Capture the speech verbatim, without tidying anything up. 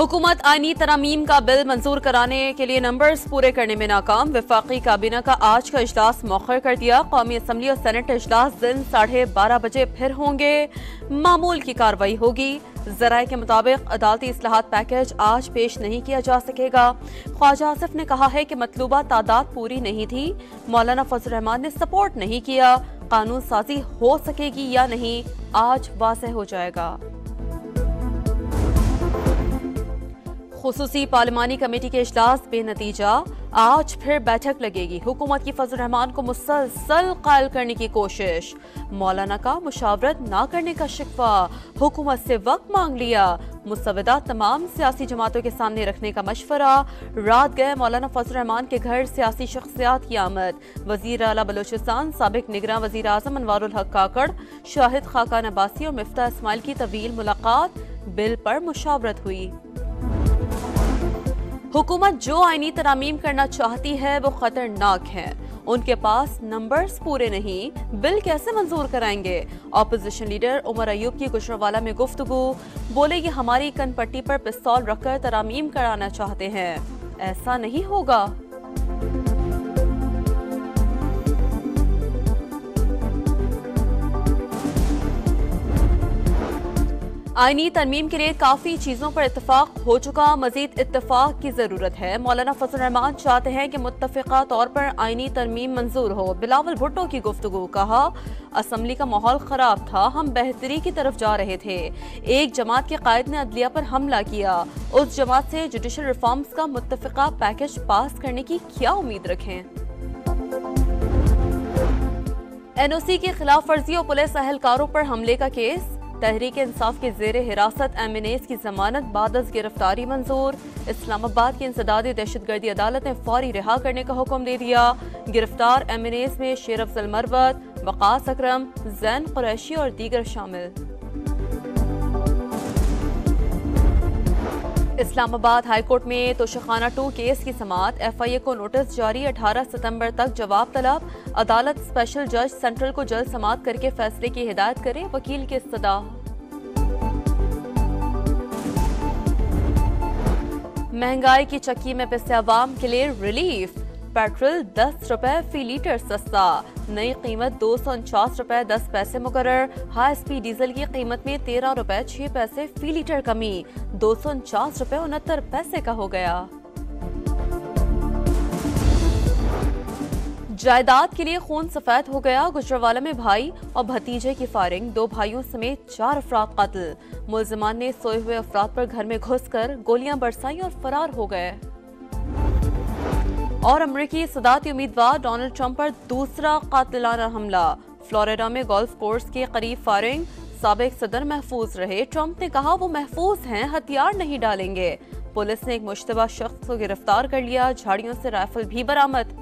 हुकूमत आईनी तरामीम का बिल मंजूर कराने के लिए नंबर्स पूरे करने में नाकाम। वफाकी काबीना का आज का इजलास मौखर कर दिया। कौमी असम्बली और सेनेट इजलास दिन साढ़े बारह बजे फिर होंगे। मामूल की कार्रवाई होगी। जराये के मुताबिक अदालती इस्लाहात पैकेज आज पेश नहीं किया जा सकेगा। ख्वाजा आसिफ ने कहा है कि मतलूबा तादाद पूरी नहीं थी। मौलाना फजल रहमान ने सपोर्ट नहीं किया। कानून साजी हो सकेगी या नहीं आज वाज़ेह हो जाएगा। खुसूसी पार्लिमानी कमेटी के इजलास बेनतीजा। आज फिर बैठक लगेगी। हुकूमत की फजल रहमान को मुसलसल कायल करने की कोशिश। मौलाना का मुशावरत ना करने का शिकवा। हुकूमत से वक्त मांग लिया। मुसवदा तमाम सियासी जमातों के सामने रखने का मशवरा। रात गए मौलाना फजल रहमान के घर सियासी शख्सियात की आमद। वजीर आला बलोचिस्तान साबिक निगरां वजीर आजम अनवारुल हक काकड़, शाहिद खाकान अब्बासी और मिफ्ता इस्माइल की तवील मुलाकात। बिल पर मुशावरत हुई। हुकूमत जो आईनी तरामीम करना चाहती है वो खतरनाक है। उनके पास नंबर्स पूरे नहीं, बिल कैसे मंजूर कराएंगे। ऑपोजिशन लीडर उमर अयूब की गुजरावाला में गुफ्तगू। बोले ये हमारी कनपट्टी पर पिस्तौल रखकर तरामीम कराना चाहते हैं। ऐसा नहीं होगा। आईनी तरमीम के लिए काफी चीजों पर इत्तेफाक हो चुका। मजीद इत्तेफाक की जरूरत है। मौलाना फजल रहमान चाहते हैं कि मुत्तफिका तौर पर आईनी तरमीम मंजूर हो। बिलावल भुट्टो की गुफ्तगू। कहा असम्बली का माहौल खराब था, हम बेहतरी की तरफ जा रहे थे। एक जमात के कायद ने अदलिया पर हमला किया। उस जमात से जुडिशल रिफॉर्म्स का मुत्तफिका पैकेज पास करने की क्या उम्मीद रखें। एनओसी की खिलाफ वर्जी और पुलिस अहलकारों पर हमले का केस। तहरीक इंसाफ के जेर हिरासत एमिनेस की जमानत बाद अज गिरफ्तारी मंजूर। इस्लामाबाद की इंसदादी दहशतगर्दी अदालत ने फौरी रिहा करने का हुक्म दे दिया। गिरफ्तार एमिनेस में शेर अफजल मरवत, वकास अकरम, जैन कुरैशी और दीगर शामिल। इस्लामाबाद हाईकोर्ट में तोशाखाना टू केस की समाअत। एफ आई ए को नोटिस जारी। अठारह सितंबर तक जवाब तलब। अदालत स्पेशल जज सेंट्रल को जल्द समाअत करके फैसले की हिदायत करे। वकील की इस्तदा। महंगाई की चक्की में पिसे अवाम के लिए रिलीफ। पेट्रोल दस रुपए फी लीटर सस्ता। नई कीमत दो सौ उनचास रुपए दस पैसे मुकर्रर। हाई स्पीड डीजल की कीमत में तेरह रुपए छह पैसे फी लीटर कमी। दो सौ उनचास रुपए उनहत्तर पैसे का हो गया। जायदाद के लिए खून सफेद हो गया। गुजरावाला में भाई और भतीजे की फायरिंग। दो भाइयों समेत चार अफराद कत्ल। मुलजिमान ने सोए हुए अफराद पर घर में घुसकर गोलियां बरसाई और फरार हो गए। और अमरीकी सदारती उम्मीदवार डोनाल्ड ट्रंप पर दूसरा कातिलाना हमला। फ्लोरिडा में गोल्फ कोर्स के करीब फायरिंग। साबिक सदर महफूज रहे। ट्रंप ने कहा वो महफूज हैं, हथियार नहीं डालेंगे। पुलिस ने एक मुश्तबा शख्स को गिरफ्तार कर लिया। झाड़ियों से राइफल भी बरामद।